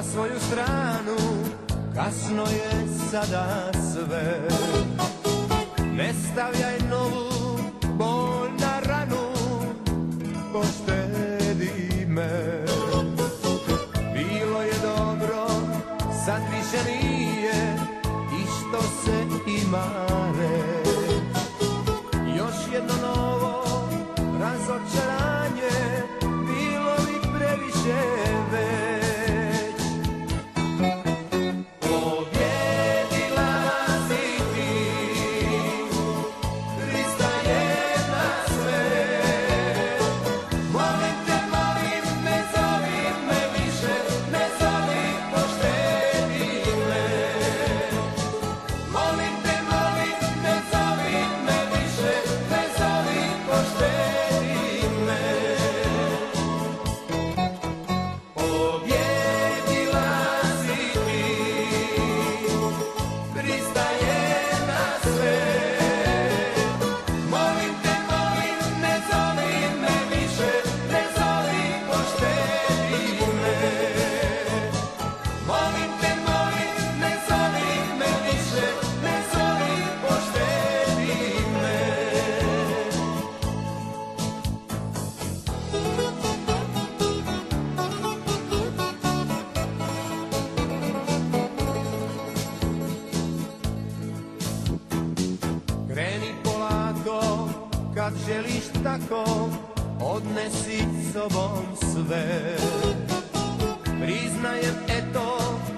svoju stranu, kasno je sada sve. Ne stavljaj novu bol na ranu, poštedi me. Bilo je dobro, sad više nije, i što se ima reći. Još jedno novo razočaranje, bilo bi previše već. Pobjedila si ti, Hrista je na sve. Molim te, molim, ne zovi me više, ne zovi, poštedi me. Molim te, molim, ne zovi me više, ne zovi, poštedi me. Pobjedila si ti, Hrista je na sve. Molim te, molim, ne zovi me više, ne zovi, poštedi me. Molim te, molim, ne zovi me više, ne zovi, poštedi me. Kreni polako, kad želiš tako, odnesi s sobom sve. Priznajem, eto,